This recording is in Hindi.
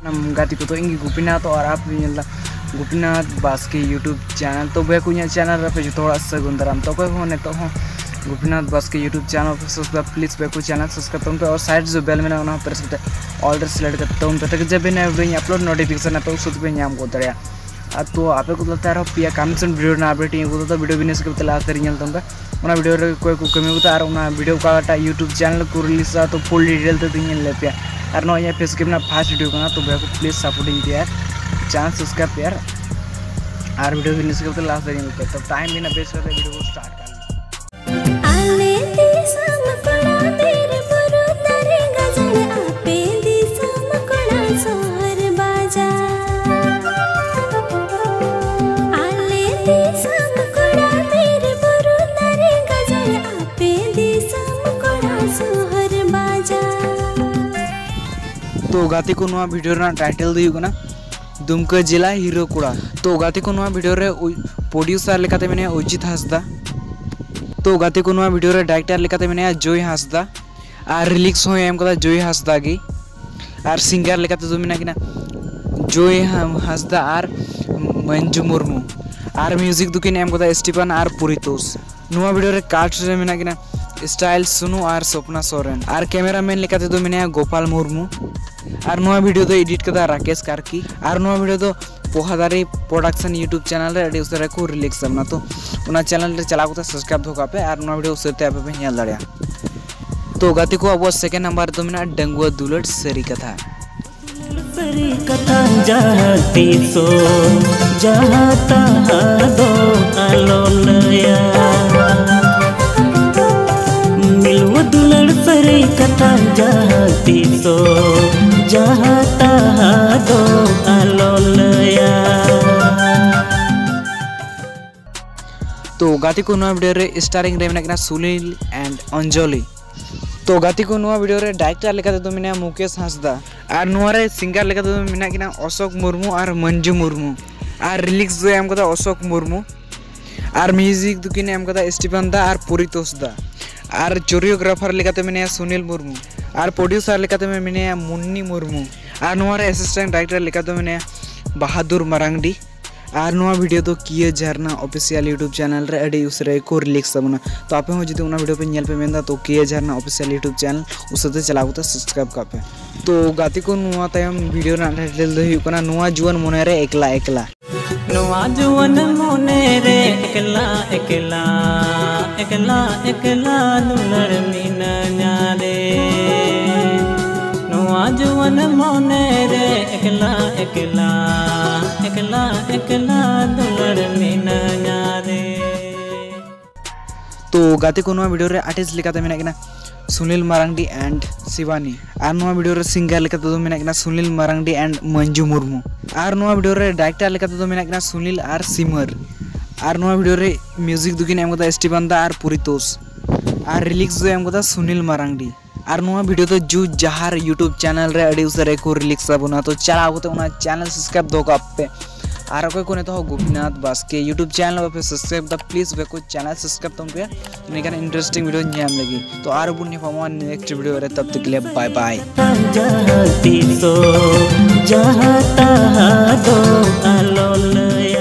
गाती को तो इंगी गोपीनाथ और आप गोपीनाथ बास्के यूट्यूब चैनल तो वे कुछ चैनल पे जो थोड़ा सगुन दाराम तो कोई होने तो हो गोपीनाथ बास्के यूट्यूब चैनल पर सब्सक्राइब प्लीज़ वे कुछ चैनल सब्सक्राइब तुम पे और साइड जो बेल में ना प्रेस करते ऑर्डर सेलेक्ट करते तुम पे जब भी नया वीडियो अपलोड नोटिफिकेशन है तो उस पे नाम को दरिया तो आप को तार पिया कमीशन वीडियो ना अपडेट तो वीडियो बिजनेस के लास्ट तरीके तुम पे वीडियो कोई को कमी होता है वीडियो का यूट्यूब चैनल को रिलीज तो फुल डिटेल तो ले पे और ना ये फेसबुक में फास्ट वीडियो करना तो भैया को प्लीज़ सपोर्टिंग पे यार चैनल सब्सक्राइब यार और वीडियो बिजनेस के लास्ट तरीके तो टाइम भी ना वेस्ट करते वीडियो को स्टार्ट कर तो गाती को नवा वीडियो रा टाइटल दी होगा दुमका जिला हीरो कुड़ा तो गाती को नवा वीडियो रे प्रोड्यूसर लेकाते मैंने अजित हांसदा तो गाती को नवा वीडियो रे डायरेक्टर लेकाते मैंने जय हांसदा और रिलीज हो एम कदा जय हांसदा गी और सिंगर लेकाते तो मैंने किना जय हांसदा और मंजू मुर्मू और म्यूजिक दुकिन एम कदा स्टीफन और पुरितोस नवा वीडियो रे कास्ट रे मैंने किना स्टाइल सुनु और सपना सोरेन और कैमरामैन लेकाते तो मैंने गोपाल मुर्मू और नवा वीडियो तो एडिट कदा राकेश कार्की और नवा वीडियो तो पोहादारी प्रोडक्शन यूट्यूब चैनल रे उसरे को रिलीज करना तो उना चैनल रे चला को सब्सक्राइब धोका पे और नवा वीडियो उसते आप पे नेल दाड़िया तो गाती को अब सेकंड नंबर तो मेना डंगुआ दुलट सरी कथा जाती सो जाता दो आलोलया मिलवा दुलड़ सरी कथा जाती सो जाता दो आलोलया तो गाती को नवा वीडियो रे स्टारिंग रे मेना सुनील एंड अंजलि तो गाती को नवा वीडियो रे डायरेक्टर लेकाते तो मेना मुकेश हांसदा और नवा रे सिंगर लेकाते तो मेना किना अशोक मुर्मू और मंजू मुर्मू और रिलीज जो एम कदा अशोक मुर्मू और म्यूजिक दुकिन एम कदा स्टीफन दा और पुरितोस दा और कोरियोग्राफर लेकाते मेने सुनील मुर्मू और प्रोड्यूसर लेकाते मेने मुन्नी मुर्मू और नवा रे असिस्टेंट डायरेक्टर लेकाते मेने बहादुर मरांगडी और नवा वीडियो तो किए झरना ऑफिशियल यूट्यूब चैनल रे अड़ी उसरे को रिलीज सबना तो आपे हो जदि उना वीडियो पे नेल पे मेंदा तो किए झरना ऑफिशियल यूट्यूब चैनल उसते चलाबो तो सब्सक्राइब कापे तो गाती को नवा तायम वीडियो ना टाइटल दो हुकना नवा जुवन मोने रे एकला एकला नवा जुवन मोने रे एकला एकला एकला एकला दुलड़ मीना न्यारे नवा जुवन मोने रे एकला एकला एकला एकला दुलड़ मीना न्यारे तो गाती को नवा वीडियो रे आर्टिस्ट लेकाते मेना किना सुनील मारांडी एंड शिवानी और नवा वीडियो रे सिंगर लेकाते तो मेना किना सुनील मारांडी एंड मंजू मुर्मू और नवा वीडियो रे डायरेक्टर लेकाते तो मेना किना सुनील और सिमर और नवा वीडियो रे म्यूजिक दुकिन एम कदा स्टीफन दा और पुरितोस और रिलीज जो एम कदा सुनील मारांडी और नवा वीडियो तो जू जहार यूट्यूब चैनल रे अड़ी उसरे को रिलीज सबना तो चला तो उना चैनल सब्सक्राइब दो का पे और कोई कोने तो गोपीनाथ बास्के यूट्यूब चैनल पे सब्सक्राइब द प्लीज वे को चैनल सब्सक्राइब तुम पे निकन इंटरेस्टिंग वीडियो न्याम लगी तो आर बुनी फॉर्म नेक्स्ट वीडियो रे तब तक के लिए बाय बाय जाती सो जाता दो आलोलया।